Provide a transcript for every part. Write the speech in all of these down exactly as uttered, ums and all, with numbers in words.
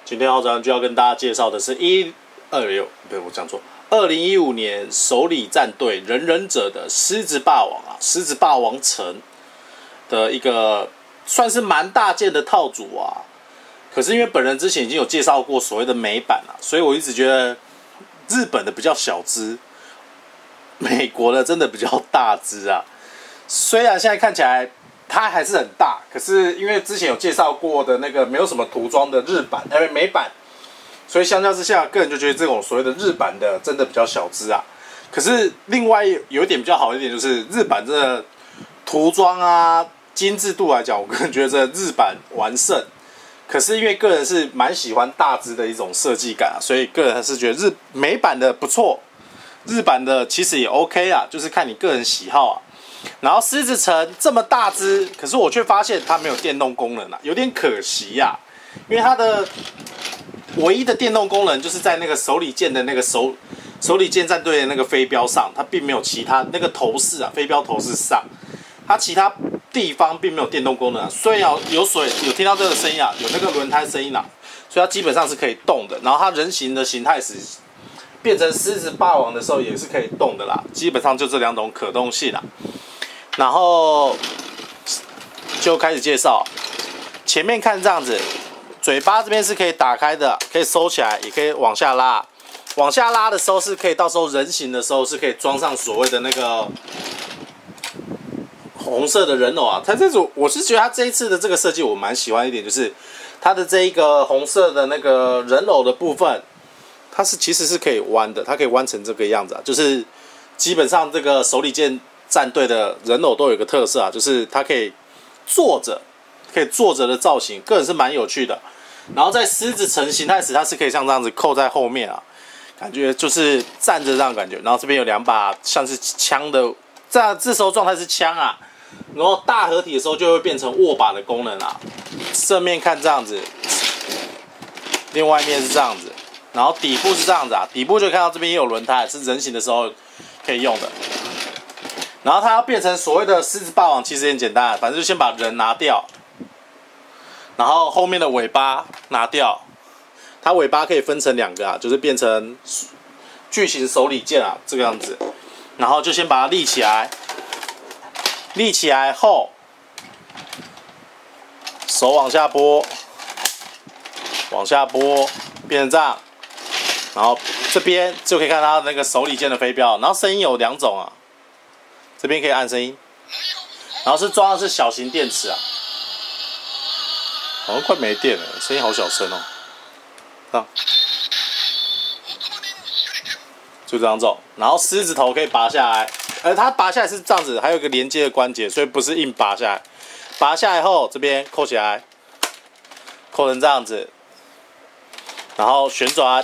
今天浩展就要跟大家介绍的是一二六，不，我讲错，二零一五年首里战队人忍者的狮子霸王啊，狮子霸王城的一个算是蛮大件的套组啊。可是因为本人之前已经有介绍过所谓的美版啊，所以我一直觉得日本的比较小只，美国的真的比较大只啊。虽然现在看起来它还是很大，可是因为之前有介绍过的那个没有什么涂装的日版，呃美版，所以相较之下，个人就觉得这种所谓的日版的真的比较小只啊。可是另外有一点比较好一点，就是日版这个涂装啊、精致度来讲，我个人觉得这日版完胜。可是因为个人是蛮喜欢大只的一种设计感啊，所以个人还是觉得日美版的不错，日版的其实也 OK 啊，就是看你个人喜好啊。然后狮子城这么大只，可是我却发现它没有电动功能啊，有点可惜呀、啊。因为它的唯一的电动功能就是在那个手里剑的那个手手里剑战队的那个飞镖上，它并没有其他那个头饰啊，飞镖头饰上，它其他地方并没有电动功能、啊。虽然有水，有听到这个声音啊，有那个轮胎声音啊，所以它基本上是可以动的。然后它人形的形态时，变成狮子霸王的时候也是可以动的啦。基本上就这两种可动性啦。然后就开始介绍，前面看这样子，嘴巴这边是可以打开的，可以收起来，也可以往下拉。往下拉的时候是可以，到时候人形的时候是可以装上所谓的那个红色的人偶啊。它这种我是觉得它这一次的这个设计我蛮喜欢一点，就是它的这一个红色的那个人偶的部分，它是其实是可以弯的，它可以弯成这个样子啊。就是基本上这个手里剑战队的人偶都有一个特色啊，就是它可以坐着，可以坐着的造型，个人是蛮有趣的。然后在狮子城形态时，它是可以像这样子扣在后面啊，感觉就是站着这样感觉。然后这边有两把像是枪的，这样这时候状态是枪啊。然后大合体的时候就会变成握把的功能啊。正面看这样子，另外一面是这样子，然后底部是这样子啊，底部就看到这边也有轮胎，是人形的时候可以用的。然后它要变成所谓的狮子霸王，其实很简单，反正就先把人拿掉，然后后面的尾巴拿掉。它尾巴可以分成两个啊，就是变成巨型手里剑啊，这个样子。然后就先把它立起来，立起来后，手往下拨，往下拨，变成这样。然后这边就可以看它那个手里剑的飞镖。然后声音有两种啊。这边可以按声音，然后是装的是小型电池啊，好像快没电了，声音好小声哦。啊，就这样走，然后狮子头可以拔下来，而它拔下来是这样子，还有一个连接的关节，所以不是硬拔下来。拔下来后，这边扣起来，扣成这样子，然后旋转，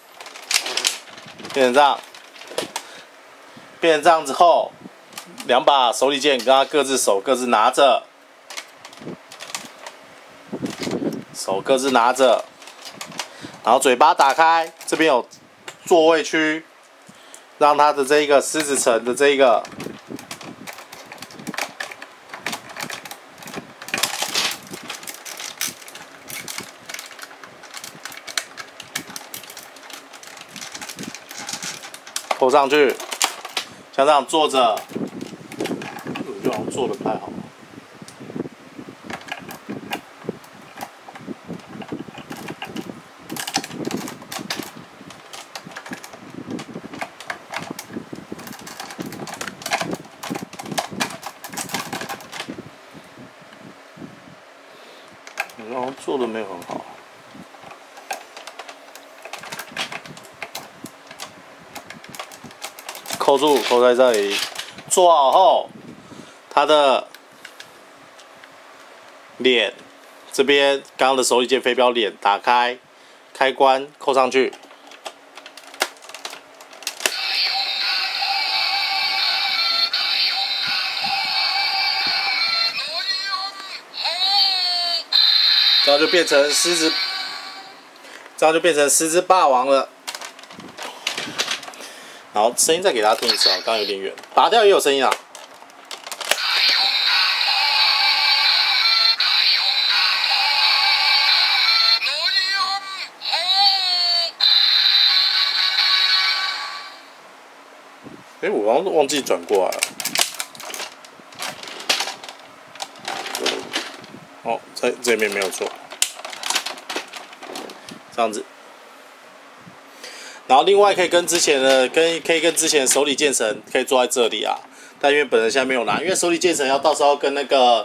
变成这样，变成这样子后。两把手里剑跟他各自手各自拿着，手各自拿着，然后嘴巴打开，这边有座位区，让他的这一个狮子城的这一个扣上去，像这样坐着。我好像做的不太好。我好像做的没有很好。扣住，扣在这里。做好后。它的脸这边刚刚的手里剑飞镖脸打开，开关扣上去，这样就变成狮子，这样就变成狮子霸王了。然后声音再给大家听一次啊，刚刚有点远，拔掉也有声音啊。 哎，我忘忘记转过来了。哦，在这边没有错，这样子。然后另外可以跟之前的跟可以跟之前的手里剑神可以坐在这里啊，但因为本人现在没有拿，因为手里剑神要到时候跟那个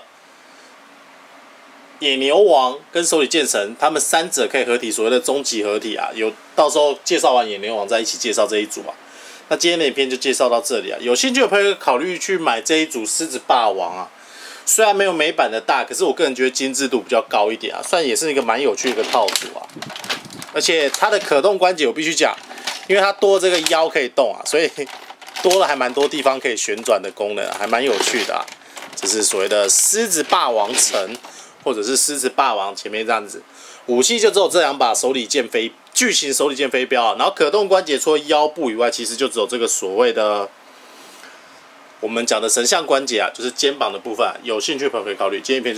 野牛王跟手里剑神他们三者可以合体，所谓的终极合体啊，有到时候介绍完野牛王再一起介绍这一组啊。那今天的影片就介绍到这里啊，有兴趣的朋友考虑去买这一组狮子霸王啊。虽然没有美版的大，可是我个人觉得精致度比较高一点啊，算也是一个蛮有趣的一个套组啊。而且它的可动关节我必须讲，因为它多这个腰可以动啊，所以多了还蛮多地方可以旋转的功能、啊，还蛮有趣的啊。这是所谓的狮子霸王城，或者是狮子霸王前面这样子，武器就只有这两把手里剑飞巨型手里剑飞镖啊，然后可动关节除了腰部以外，其实就只有这个所谓的。我们讲的神像关节啊，就是肩膀的部分、啊，有兴趣的朋友可以考虑。今天影片。